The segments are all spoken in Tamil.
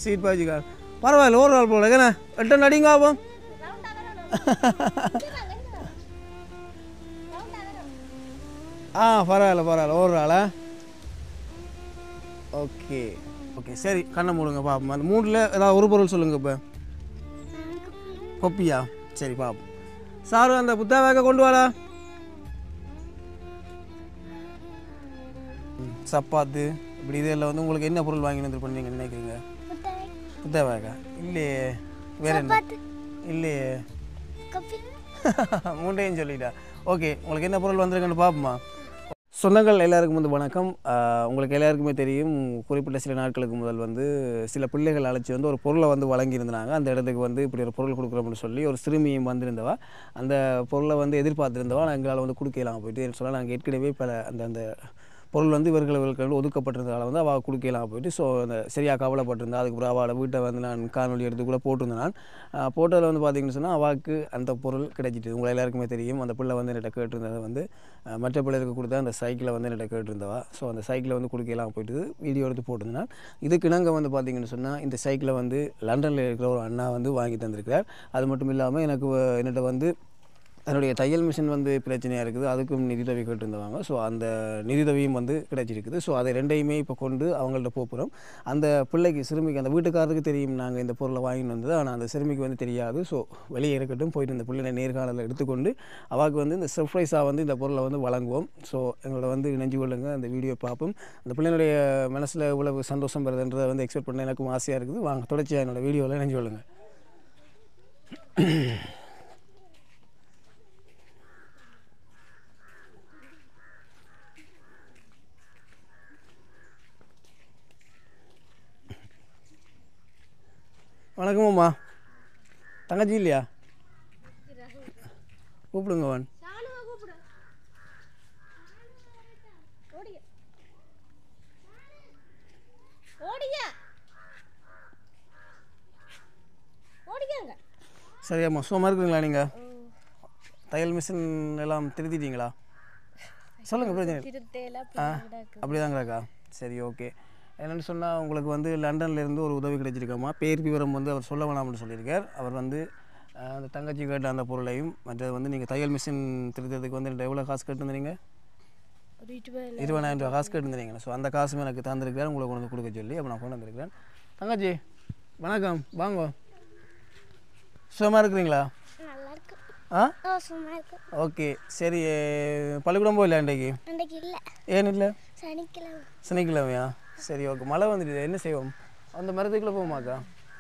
சீட் பாய்ச்சிக்கா பரவாயில்ல ஒரு நாள் போல ஏன்னா 8 நடிங்க ஆகும் பரவாயில்ல ஒரு நாளா ஓகே ஓகே சரி கண்ணை மூடுங்க பாப்போம் அந்த 3ல் ஏதாவது ஒரு பொருள் சொல்லுங்கள் இப்போ கொப்பியா சரி பாப்போம் சாரு அந்த புத்தகம் கொண்டு வாடா சப்பாத்து இப்படி இதில் வந்து உங்களுக்கு என்ன பொருள் வாங்கி வந்து பண்ணீங்க நினைக்கிறீங்க புத்தகம் இல்லையே வேற என்ன இல்லையே 3யும் சொல்லிட்டா ஓகே உங்களுக்கு என்ன பொருள் வந்திருக்குன்னு பார்ப்போமா சொந்தங்கள் எல்லாருக்கும் வந்து வணக்கம் உங்களுக்கு எல்லாருக்குமே தெரியும் குறிப்பிட்ட சில நாட்களுக்கு முதல் வந்து சில பிள்ளைகள் அழைச்சி வந்து ஒரு பொருளை வந்து வழங்கியிருந்தாங்க அந்த இடத்துக்கு வந்து இப்படி ஒரு பொருள் கொடுக்குறோம்னு சொல்லி ஒரு சிறுமியும் வந்திருந்தவா அந்த பொருளை வந்து எதிர்பார்த்துருந்தவா எங்களால் வந்து கொடுக்கலாம் போயிட்டு சொன்னால் நாங்கள் ஏற்கனவே பல அந்த பொருள் வந்து இவர்களுக்கு ஒதுக்கப்பட்டிருந்ததால் வந்து அவள் கொடுக்கலாம் போயிட்டு ஸோ அந்த சரியாக கவலைப்பட்டிருந்தா அதுக்கப்புறம் அவளை வீட்டை வந்து நான் காணொலி எடுத்து கூட போட்டிருந்தேன் நான் போட்டதில் வந்து பார்த்திங்கன்னு சொன்னால் அவளுக்கு அந்த பொருள் கிடைச்சிட்டு உங்களை எல்லாருக்குமே தெரியும் அந்த பிள்ளை வந்து என்கிட்ட கேட்டிருந்ததை வந்து மற்ற பிள்ளைகளுக்கு கொடுத்தா அந்த சைக்கிளை வந்து என்கிட்ட கேட்டிருந்தவா ஸோ அந்த சைக்கிளை வந்து கொடுக்கலாம் போயிட்டு வீடியோ எடுத்து போட்டிருந்தேன் இதுக்கு இணங்க வந்து பார்த்திங்கன்னு சொன்னால் இந்த சைக்கிளை வந்து லண்டனில் இருக்கிற ஒரு அண்ணா வந்து வாங்கி தந்திருக்கிறார் அது மட்டும் இல்லாமல் எனக்கு என்னிட்ட வந்து அதனுடைய தையல் மிஷின் வந்து பிரச்சனையாக இருக்குது அதுக்கும் நிதியுதவி கேட்டுருந்தவாங்க ஸோ அந்த நிதியுதவியும் வந்து கிடைச்சிருக்குது ஸோ அதை ரெண்டையுமே இப்போ கொண்டு அவங்கள்ட்ட போகிறோம் அந்த பிள்ளைக்கு சிறுமிக்கு அந்த வீட்டுக்காரருக்கு தெரியும் நாங்கள் இந்த பொருளை வாங்கிட்டு வந்தது ஆனால் அந்த சிறுமிக்கு வந்து தெரியாது ஸோ வெளியே இருக்கட்டும் போயிட்டு இந்த பிள்ளைனை நேர்காணலில் எடுத்துக்கொண்டு அவளுக்கு வந்து இந்த சர்ப்ரைஸாக வந்து இந்த பொருளை வந்து வழங்குவோம் ஸோ எங்களோட வந்து இணைஞ்சு கொள்ளுங்க அந்த வீடியோ பார்ப்போம் அந்த பிள்ளைனுடைய மனசில் இவ்வளவு சந்தோஷம் வருதுன்றதை வந்து எக்ஸ்பெக்ட் பண்ண எனக்கும் ஆசையாக இருக்குது வாங்க தொடர்ச்சியாக என்னோடய வீடியோவில் இணைஞ்சு கொள்ளுங்க வணக்கம்மா தங்கச்சி இல்லையா கூப்பிடுங்க வான் சரியாம்மா சும்மா இருக்குங்களா நீங்கள் தையல் மிஷின் எல்லாம் திருத்திட்டீங்களா சொல்லுங்கள் பிரச்சனை அப்படிதாங்களாக்கா சரி ஓகே என்னென்னு சொன்னால் உங்களுக்கு வந்து லண்டன்லேருந்து ஒரு உதவி கிடைச்சிருக்காமா பேர் விவரம் வந்து அவர் சொல்ல வேணாம்னு சொல்லியிருக்கார் அவர் வந்து அந்த தங்கச்சி கேட்ட அந்த பொருளையும் மற்றது வந்து நீங்கள் தையல் மிஷின் திருத்தத்துக்கு வந்து எவ்வளோ காசு கேட்டுருந்தீங்க 20,000 ரூபா காசு கேட்டுருந்தீங்க ஸோ அந்த காசுமே எனக்கு தந்திருக்கார் உங்களுக்கு கொண்டு கொடுக்க சொல்லி அப்போ நான் கொண்டு வந்திருக்கிறேன் தங்கச்சி வணக்கம் வாங்க சும்மா இருக்கிறீங்களா ஓகே சரி பள்ளிக்கூடம் போகல இன்றைக்கு ஏன் இல்லை சனிக்கிழமையா சரி ஓகே மழை வந்துடுது என்ன செய்வோம் அந்த மரத்துக்குள்ளே போகுமாக்கா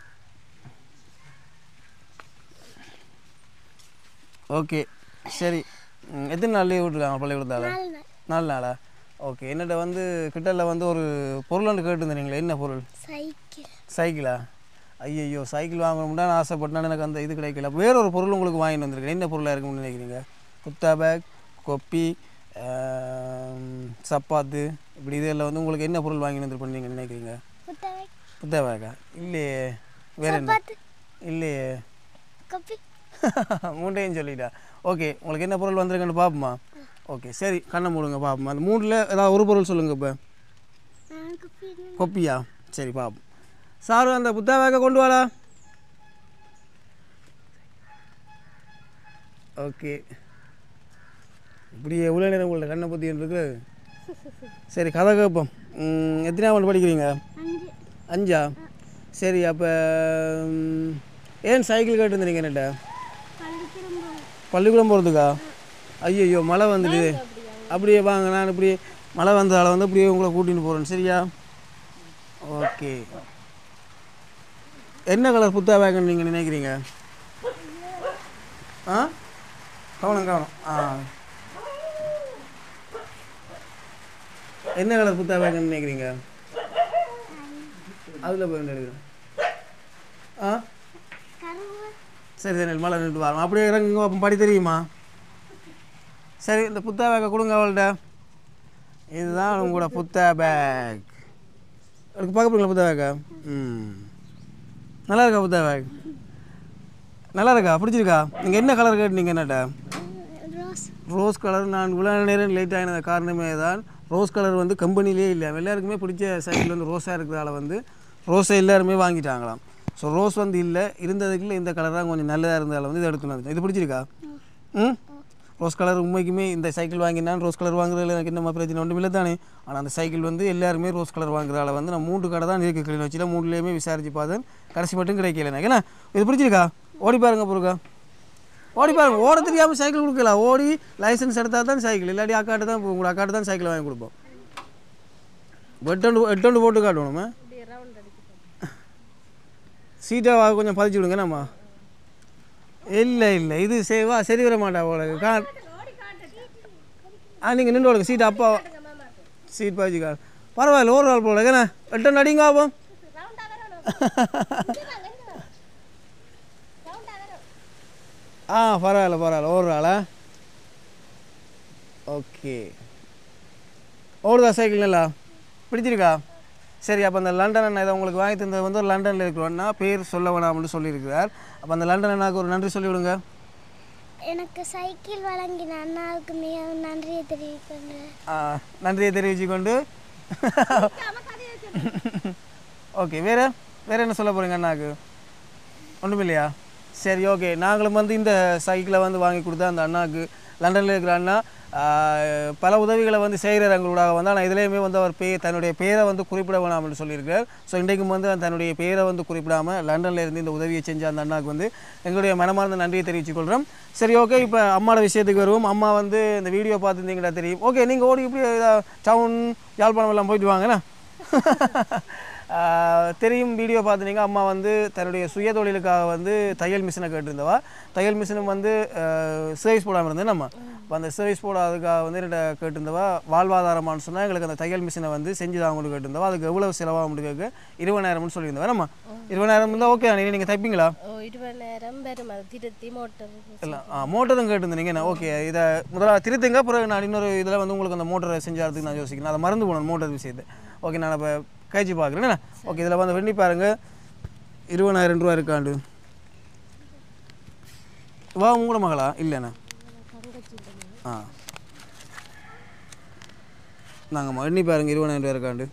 ஓகே சரி எத்தனை நாள் லீவ் விட்டுருக்காங்க பள்ளிக்கூடத்தால் 4 நாளா ஓகே என்னட்ட வந்து கிட்டல வந்து ஒரு பொருள் ஒன்று கேட்டுருந்தீங்களே என்ன பொருள் சைக்கிளா ஐயோ சைக்கிள் வாங்கணும்னா நான் ஆசைப்பட்டேன் எனக்கு அந்த இது கிடைக்கல வேற ஒரு பொருள் உங்களுக்கு வாங்கிட்டு வந்திருக்கேன் என்ன பொருளாக இருக்குன்னு நினைக்கிறீங்க குத்தா பேக் கொப்பி சப்பாத்து இப்படி இதில் வந்து உங்களுக்கு என்ன பொருள் வாங்கி வந்து பண்ணீங்க நினைக்கிறீங்க புத்தா பேக்கா இல்லையே வேற என்ன இல்லையே 3யும் சொல்லிட்டா ஓகே உங்களுக்கு என்ன பொருள் வந்திருக்குன்னு பார்ப்போமா ஓகே சரி கண்ணை மூடுங்க பார்ப்போம் அந்த 3ல் ஏதாவது ஒரு பொருள் சொல்லுங்கள் இப்போ கொப்பியா சரி பார்ப்போம் சாரு அந்த புத்தா பேக்கை கொண்டு வாடா ஓகே இப்படி எவ்வளோ நேரம் உங்கள்ட்ட கண்ணை பற்றின்னு இருக்கு சரி கதை கேட்போம் எத்தனாவது படிக்கிறீங்க 5ஆ சரி அப்போ ஏன் சைக்கிள் கேட்டுருந்தீங்க என்னட்ட பள்ளிக்கூடம் போகிறதுக்கா ஐயோ மழை வந்துடுது அப்படியே வாங்க நான் இப்படி மழை வந்ததால் வந்து அப்படியே உங்களை கூட்டின்னு போகிறேன் சரியா ஓகே என்ன கலர் புத்தா பேக்குன்னு நீங்கள் நினைக்கிறீங்க கவனம் என்ன கலர் புத்தா பேக்குன்னு நினைக்கிறீங்க அதில் போய் எடுக்கிறேன் சரி சரி மழை நின்று வரோம் அப்படியே இறங்குங்க அப்போ படி தெரியுமா சரி இந்த புத்தா பேக்கை கொடுங்க அவள்கிட்ட இதுதான் உங்களோட புத்தா பேக் அதுக்கு பார்க்க போறீங்களா புத்தா பேக்கா நல்லா இருக்கா புத்தா பேக் நல்லா இருக்கா பிடிச்சிருக்கா நீங்கள் என்ன கலர் கேட்டீங்க என்னட்ட ரோஸ் கலர் நான் இவ்வளோ நேரம் லேட் ஆகினது காரணமே தான் ரோஸ் கலர் வந்து கம்பெனிலே இல்லை எல்லாருக்குமே பிடிச்ச சைக்கிள் வந்து ரோஸாக இருக்கிறதால வந்து ரோஸை எல்லாருமே வாங்கிட்டாங்களாம். ஸோ ரோஸ் வந்து இல்லை, இருந்ததுக்குள்ள இந்த கலர் தான் கொஞ்சம் நல்லதாக இருந்தாலும் வந்து இதை எடுத்துன்னு இது பிடிச்சிருக்கா? ம், ரோஸ் கலர் உண்மைக்குமே இந்த சைக்கிள் வாங்கினான் ரோஸ் கலர் வாங்குறதுல எனக்கு என்ன பிரச்சனை ஒன்றும் இல்லை தானே. ஆனால் அந்த சைக்கிள் வந்து எல்லாருமே ரோஸ் கலர் வாங்குறதால வந்து நான் 3 கடை தான் இருக்குது கிளிநொச்சியில். 3லேயுமே விசாரித்து பார்த்தேன், கடைசி மட்டும் கிடைக்கல எனக்கு. ஏன்னா இது பிடிச்சிருக்கா? ஓடி பாருங்க பொருக்கா, ஓடி பாருங்க. ஓட தெரியாமல் சைக்கிள் கொடுக்கலாம். ஓடி லைசன்ஸ் எடுத்தால் தான் சைக்கிள், இல்லாட்டி அக்காட்டு தான் உங்களோட அக்காட்டு தான் சைக்கிள் வாங்கி கொடுப்போம். எட்டொண்டு போட்டு காட்டணுமா? சீட்டாக கொஞ்சம் பதிச்சு விடுங்க நம்ம. இல்லை இல்லை இது சேவா சரி வர மாட்டா உங்களுக்கு நீங்கள் நின்று கொடுங்க சீட் அப்பா சீட் பாய்ச்சிக்கா பரவாயில்ல ஒரு நாள் போல ஏன்னா 8 அடிங்க ஆகும். பரவாயில்ல பரவாயில்ல ஒரு நாளா ஓகே. ஓடுதா சைக்கிள் நல்லா பிடிச்சிருக்கா? சரி, அப்போ அந்த லண்டன் அண்ணா இதை உங்களுக்கு வாங்கி தந்தது வந்து ஒரு லண்டனில் இருக்கிறோன்னா பேர் சொல்ல வேணாம்னு சொல்லியிருக்கிறார். அப்போ அந்த லண்டன் அண்ணாவுக்கு ஒரு நன்றி சொல்லி விடுங்க. எனக்கு சைக்கிள் வழங்கின அண்ணாவுக்கு மிகவும் நன்றியை தெரிவிக்கிறேன். நன்றியை தெரிவிச்சுக்கொண்டு ஓகே. வேறு என்ன சொல்ல போகிறீங்க அண்ணாவுக்கு? ஒன்றும் இல்லையா? சரி ஓகே. நாங்களும் வந்து இந்த சைக்கிளை வந்து வாங்கி கொடுத்தா அந்த அண்ணாவுக்கு லண்டனில் இருக்கிற அண்ணா பல உதவிகளை வந்து செய்கிறார் எங்களோட வந்து. ஆனால் இதுலேயுமே வந்து அவர் தன்னுடைய பேரை வந்து குறிப்பிட வேணாம்னு சொல்லியிருக்கார். ஸோ இன்றைக்கும் வந்து தன்னுடைய பேரை வந்து குறிப்பிடாமல் லண்டனில் இருந்து இந்த உதவியை செஞ்ச அந்த அண்ணாவுக்கு வந்து எங்களுடைய மனமார்ந்த நன்றியை தெரிவித்துக்கொள்கிறோம். சரி ஓகே, இப்போ அம்மாவோட விஷயத்துக்கு வருவோம். அம்மா வந்து இந்த வீடியோ பார்த்துருந்தீங்களா தெரியும். ஓகே, நீங்கள் ஓடி இப்படி டவுன் யாழ்ப்பாணம் எல்லாம் போயிட்டு வாங்கண்ணா. தெரியும், வீடியோ பார்த்துனீங்க. அம்மா வந்து தன்னுடைய சுய தொழிலுக்காக வந்து தையல் மிஷினை கேட்டிருந்தவா. தையல் மிஷினும் வந்து சர்வீஸ் போடாமல் இருந்தேன் நம்ம. இப்போ அந்த சர்வீஸ் போடாததுக்காக வந்து என்கிட்ட கேட்டிருந்தவா. வாழ்வாதாரமானு சொன்னால் எங்களுக்கு அந்த தையல் மிஷினை வந்து செஞ்சு தான் அவங்களுக்கு கேட்டிருந்தவா. அதுக்கு எவ்வளவு செலவாக கேட்க 20,000 சொல்லியிருந்தவா. நம்ம 20,000 இருந்தால் ஓகே. நீங்கள் தைப்பீங்களா? 20,000 இல்லை மோட்டரும் கேட்டிருந்தீங்க. ஓகே, இதை முதல்ல திருத்துங்க. அப்புறம் நான் இன்னொரு இதில் வந்து உங்களுக்கு அந்த மோட்டரை செஞ்சாரதுக்கு நான் யோசிக்கிறேன். அதை மறந்து போகணும் மோட்டர் விஷயத்தை. ஓகே, நான் இப்போ கழிச்சு பார்க்குறேன். ஓகே, இதில் வந்து வெண்ணி பாருங்கள் 20,000 ரூபா இருக்காண்டு. வா உங்களோட மகளா? இல்லைண்ணா. நாங்கம்மா வெண்ணி பாருங்கள் 20,000 ரூபா இருக்காண்டு.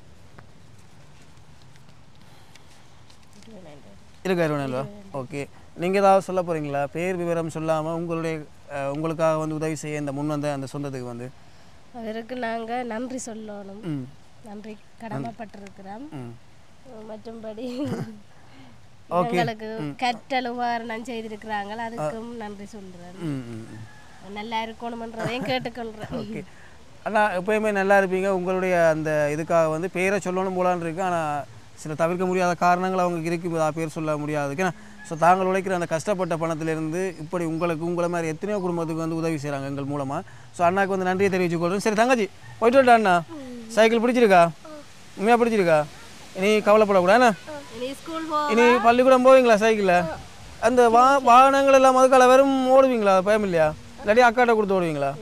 இருக்கா 20,000 ரூபா? ஓகே. நீங்கள் ஏதாவது சொல்ல போகிறீங்களா? பேர் விவரம் சொல்லாமல் உங்களுக்காக வந்து உதவி செய்ய இந்த முன் வந்த அந்த சொந்தத்துக்கு வந்து அவருக்கு நாங்கள் நன்றி சொல்லணும். நன்றி கடமைப்பட்டிருக்கிறோம். மற்றும்படி எங்களுக்கு கற்றல் உபகரணம் செய்திருக்கிறாங்க, அதுக்கும் நன்றி சொல்கிறேன். நல்லா இருக்கணுமன்றதையும் கேட்டுக்கொள்கிறேன். ஓகே அண்ணா, எப்போயுமே நல்லா இருப்பீங்க. உங்களுடைய அந்த இதுக்காக வந்து பேரை சொல்லணும் போலான்னு இருக்கு. ஆனால் சில தவிர்க்க முடியாத காரணங்கள் அவங்க இருக்குது, பேர் சொல்ல முடியாது. ஸோ தாங்கள் உழைக்கிற அந்த கஷ்டப்பட்ட பணத்திலிருந்து இப்படி உங்களை மாதிரி எத்தனையோ குடும்பத்துக்கு வந்து உதவி செய்கிறாங்க எங்கள் மூலமாக. ஸோ அண்ணாக்கு வந்து நன்றியை தெரிவிச்சுக்கொள்கிறேன். சரி தங்கச்சி, போயிட்டு வரட்டா அண்ணா? சைக்கிள் பிடிச்சிருக்கா? உண்மையாக பிடிச்சிருக்கா? இனி கவலைப்படக்கூடாது. இனி பள்ளிக்கூடம் போவீங்களா சைக்கிளில்? அந்த வாகனங்கள் எல்லாம் அதுக்கால வெறும் ஓடுவீங்களா? பயம் இல்லையா? இல்லாட்டி அக்காட்ட கொடுத்து ஓடுவீங்களா?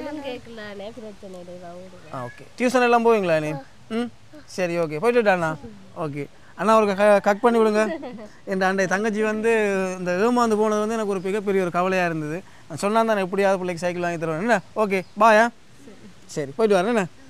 ஓகே. டியூஷன் எல்லாம் போவீங்களா நீ? சரி ஓகே, போயிட்டு அண்ணா. ஓகே அண்ணா, ஒரு கட் பண்ணி விடுங்க. என் அண்டை தங்கச்சி வந்து இந்த ஏமாந்து போனது வந்து எனக்கு ஒரு மிகப்பெரிய ஒரு கவலையாக இருந்தது. நான் சொன்னால் தான் எப்படியாவது பிள்ளைக்கு சைக்கிள் வாங்கி தருவேன். என்ன ஓகே பாயா? சரி போயிட்டு வரேன். என்ன